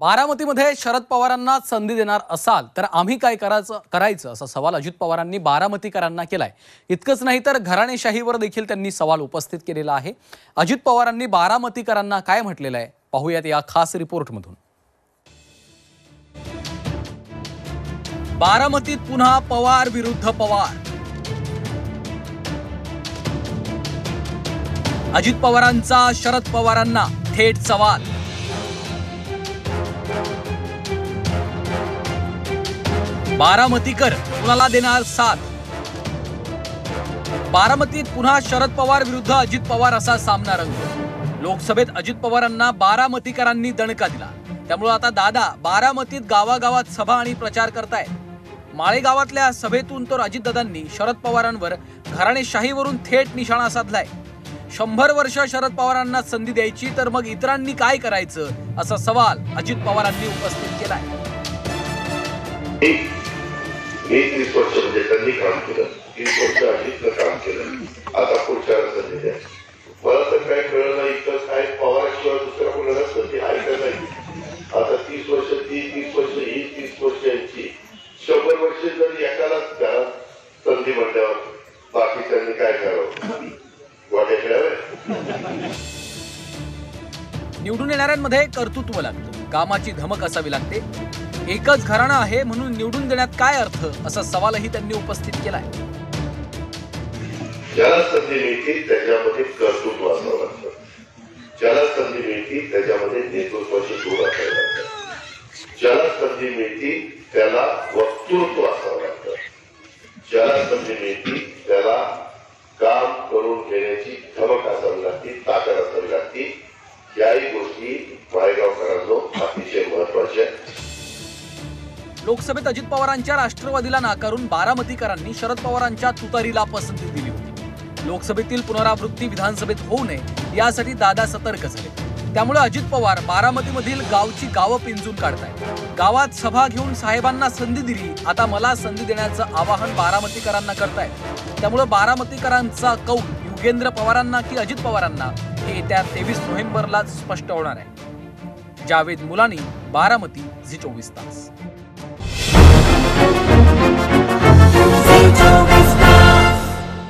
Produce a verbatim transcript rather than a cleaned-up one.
बारामतीमध्ये शरद पवारांना संधी देणार असाल तर आम्ही काय करायचं करायचं असा सवाल अजित पवारांनी बारामतीकरांना केलाय। इतकंच नाही तर घराणेशाहीवर देखील त्यांनी सवाल उपस्थित केलेला आहे। अजित पवारांनी बारामतीकरांना काय म्हटलेलं आहे पाहूयात या खास रिपोर्टमधून। बारामतीत पुन्हा पवार विरुद्ध पवार। अजित पवारांचा शरद पवारांना थेट सवाल। बारामतीकर कुणाला देणार साथ? बारामतीत पुन्हा शरद पवार विरुद्ध अजित पवार असा सामना रंगतो। लोकसभेत अजित पवारांना बारामतीकरांनी दणका दिला, त्यामुळे आता दादा बारामतीत गावागावात सभा आणि प्रचार करतायत। माळेगावातल्या सभेतून तर अजितदादांनी शरद पवारांवर घराणेशाहीवरून थेट निशाणा साधलाय। शंभर वर्ष शरद पवारांना संधी द्यायची तर मग इतरांनी काय करायचं असा सवाल अजित पवारांनी उपस्थित केलाय। मी तीस वर्ष म्हणजे त्यांनी काम केलं, तीस वर्ष अजितनं काम केलं, आता पुढच्या संधी द्या। मला तर काय कळलं नाही तर काय पवाराशिवाय दुसऱ्या कोणाला संधी आहे का नाही। आता तीस वर्ष ती तीस वर्ष ही तीस वर्ष यांची शंभर वर्ष जर एकालाच घरात संधी म्हटल्यावर बाकीच्यांनी काय करावं वाटे खेळावे। निवडून येणाऱ्यांमध्ये कर्तृत्व लागतं, कामाची धमक असावी लागते। एकच घराणं आहे म्हणून निवडून देण्यात काय अर्थ असा सवालही त्यांनी उपस्थित केलाय। ज्याला संधी मिळते त्याच्यामध्ये कर्तृत्व असावं लागतं, ज्याला संधी मिळते त्याच्यामध्ये नेतृत्वाची जोड असावी लागतं, ज्याला संधी मिळते त्याला वक्तृत्व असावं लागतं, ज्याला संधी मिळते त्याला काम करून घेण्याची धमक असावी लागते, ताकद असावी लागते। याही गोष्टी माळेगावकरांनो अतिशय महत्वाच्या आहेत। लोकसभेत अजित पवारांच्या राष्ट्रवादीला नाकारून बारामतीकरांनी शरद पवारांच्या तुतारीला पसंती दिली होती। लोकसभेतील पुनरावृत्ती विधानसभेत होऊ नये यासाठी दादा सतर्क झाले, त्यामुळे अजित पवार बारामतीमधील गावची गावं पिंजून काढतायत। गावात सभा घेऊन साहेबांना संधी दिली, आता मला संधी देण्याचं आवाहन बारामतीकरांना करतायत। त्यामुळे बारामतीकरांचा कौल युगेंद्र पवारांना की अजित पवारांना हे येत्या तेवीस नोव्हेंबरला स्पष्ट होणार आहे। जावेद मुलानी, बारामती, झी चोवीस तास।